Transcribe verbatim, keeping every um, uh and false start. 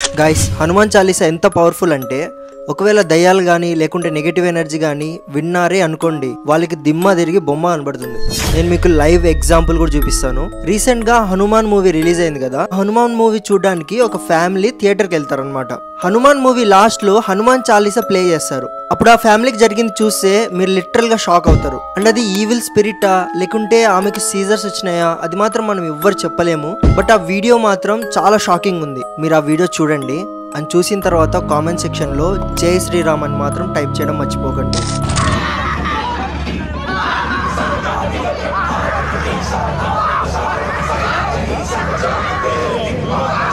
Guys Hanuman Chalisa ఎంత powerful అంటే ఒకవేళ దయ్యాలు కానీ లేకుంటే నెగటివ్ ఎనర్జీ కానీ విన్నారే అనుకోండి, వాళ్ళకి దిమ్మ తిరిగి బొమ్మ కనబడుతుంది. నేను మీకు లైవ్ ఎగ్జాంపుల్ కూడా చూపిస్తాను. రీసెంట్ గా హనుమాన్ మూవీ రిలీజ్ అయింది కదా, హనుమాన్ మూవీ చూడడానికి ఒక ఫ్యామిలీ థియేటర్ కి వెళ్తారు అనమాట. హనుమాన్ మూవీ లాస్ట్ లో హనుమాన్ చాలీసా ప్లే చేస్తారు. అప్పుడు ఆ ఫ్యామిలీకి జరిగింది చూస్తే మీరు లిటరల్ గా షాక్ అవుతారు. అండ్ అది ఈవిల్ స్పిరిటా లేకుంటే ఆమెకు సీజర్స్ వచ్చినాయా అది మాత్రం మనం ఎవ్వరు చెప్పలేము. బట్ ఆ వీడియో మాత్రం చాలా షాకింగ్ ఉంది. మీరు ఆ వీడియో చూడండి. అని చూసిన తర్వాత కామెంట్ సెక్షన్లో జై శ్రీరామ్ అని మాత్రం టైప్ చేయడం మర్చిపోకండి. Wow.